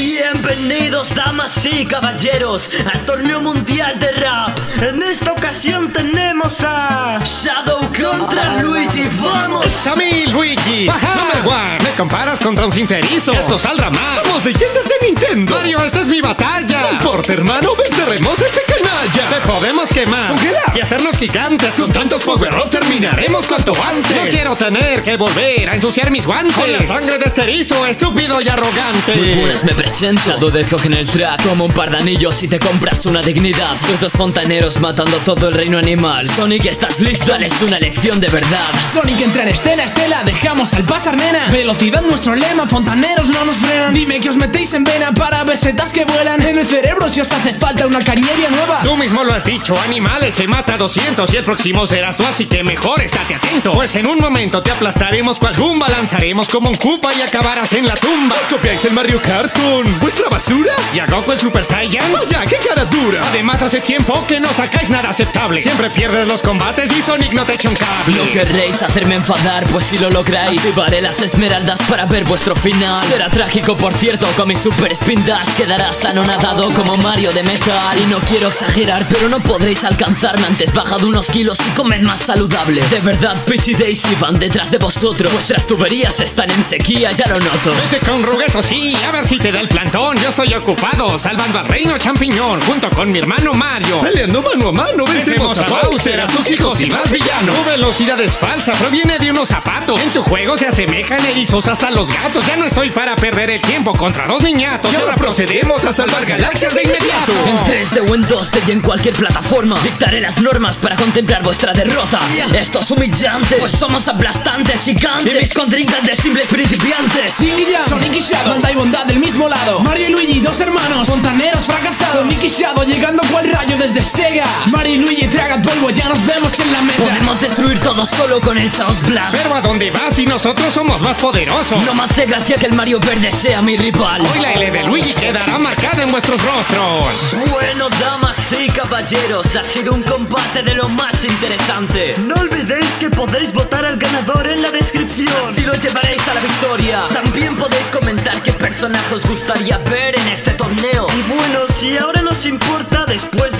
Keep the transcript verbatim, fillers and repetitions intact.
Bienvenidos, damas y caballeros, al torneo mundial de rap. En esta ocasión tenemos a Shadow contra Luigi. ¡Vamos! ¡Es a mí, Luigi! Ajá. Number one. ¿Me comparas contra un sinferizo? Esto saldrá mal. ¡Somos leyendas de Nintendo! Mario, esta es mi batalla. No importa, hermano, venceremos a este canalla. Te podemos quemar ¡Congelar! y hacernos gigantes. Con tantos power-up terminaremos cuanto antes. No quiero tener que volver a ensuciar mis guantes con la sangre de este erizo, estúpido y arrogante. Muy buenas, me presento Shadow de Hedgehog en el track. Como un par de anillos si te compras una dignidad. Sois dos fontaneros matando todo el reino animal. Sonic, ¿estás listo? Dales una lección de verdad. Sonic entra en escena, Estela, dejamos al pasar, nena. Velocidad nuestro lema, fontaneros no nos frenan. Dime que os metéis en vena para besetas que vuelan. En el cerebro si os hace falta una cañería nueva. Tú mismo lo has dicho, animales se mata a doscientos y el próximo serás tú, así que mejor estate atento. Pues en un momento te aplastaremos cual Goomba, lanzaremos como un Koopa y acabarás en la tumba. ¿Copiáis el Mario Kart con vuestra basura? ¿Y a Goku el Super Saiyan? ¡Vaya, qué cara dura! Además hace tiempo que no sacáis nada aceptable. Siempre pierdes los combates y Sonic no te echa un cable. No querréis hacerme enfadar, pues si lo lográis activaré las esmeraldas para ver vuestro final. Será trágico, por cierto, con mi Super Spin Dash quedarás anonadado como Mario de metal. Y no quiero exagerar, pero no podréis alcanzarme. Antes bajad unos kilos y comed más saludable. De verdad, Peach y Daisy van detrás de vosotros. Vuestras tuberías están en sequía, ya lo noto. Vete con Rugeso, sí, a ver si te da el plantón. Yo estoy ocupado salvando al reino champiñón junto con mi hermano Mario. Peleando mano a mano, vencemos Vencemos a Bowser, a sus hijos y más villanos. Tu velocidad es falsa, proviene de unos zapatos. En tu juego se asemejan erizos hasta los gatos. Ya no estoy para perder el tiempo contra los niñatos. Y ahora procedemos a salvar galaxias de inmediato. En tres D o en dos D y en cualquier plataforma dictaré las normas para contemplar vuestra derrota. Esto es humillante, pues somos aplastantes gigantes y mis contrincantes simples principiantes. Sí, ya, Sonic y Shadow, maldad y bondad del mismo lado. Mario y Luigi, dos hermanos, fontaneros fracasados. Sonic y Shadow llegando cual rayo desde Sega. Mario y Luigi, tragad polvo, ya nos vemos en la meta. Podemos destruir todo solo con el Chaos Blast. Pero ¿a dónde vas si nosotros somos más poderosos? No me hace gracia que el Mario Verde sea mi rival. Hoy la L de Luigi quedará marcada en vuestros rostros. Bueno, damas y caballeros, ha sido un combate de lo más interesante. No olvidéis que podéis votar al ganador en la descripción. Así lo llevaréis a la victoria. También podéis comentar qué personaje os gustaría ver en este torneo. Y bueno, si ahora nos importa, después